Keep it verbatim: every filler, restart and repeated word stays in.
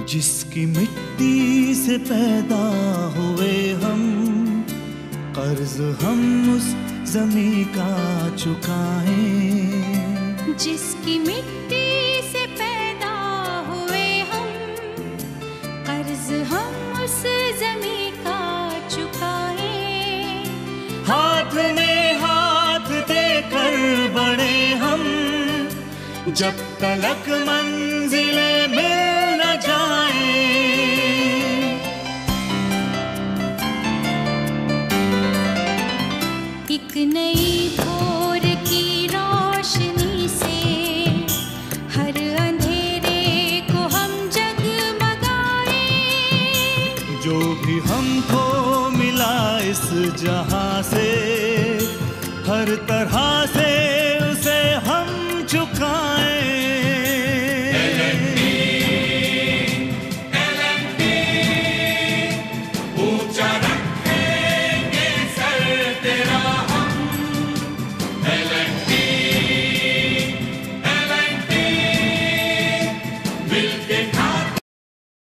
जिसकी मिट्टी से पैदा हुए हम, कर्ज हम उस ज़मीं का चुकाएं। जिसकी मिट्टी से पैदा हुए हम, कर्ज हम उस ज़मीं का चुकाएं। हाथ में हाथ देकर बढ़े हम, जब तलक मंजिले मिल न जाए। एक नई भोर की रोशनी से हर अंधेरे को हम जगमगाए। जो भी हमको मिला इस जहां से, हर तरह से उसे हम चुकाएं।